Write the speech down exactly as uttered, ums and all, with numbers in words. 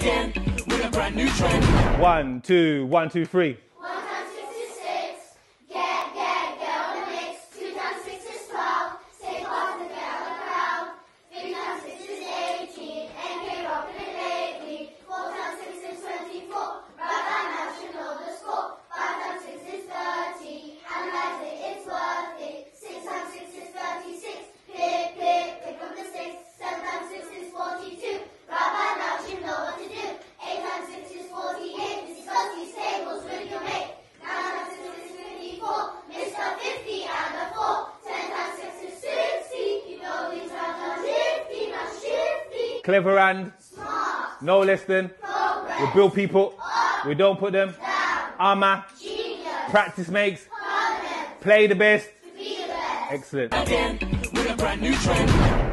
again with a brand new trend. One, two, one, two, three. One times six is six. Get, get, get on the mix. Two times six is twelve. Stay fast and get out the crowd. Three times six is eighteen. N K rocking it lately. Four times six is twenty-four. Right by now should know the score. Five times six is thirty. Analyze it, it's worth it. Six times six is thirty-six. Pick, pick, pick up the six. Seven times six is forty-two. Right by now you know what to do. Eight times six is forty-eight. Discuss these tables with your mate. Nine times six is fifty-four. Mister fifty and a four. Ten times six is sixty. You know these rounds are nifty, not shifty. Clever and Smart. no less than. Progress. We build people. Up. We don't put them. Down. Armour. Genius. Practice makes. Permanent. Play the best. To be the best. Excellent. Again with a brand new trend.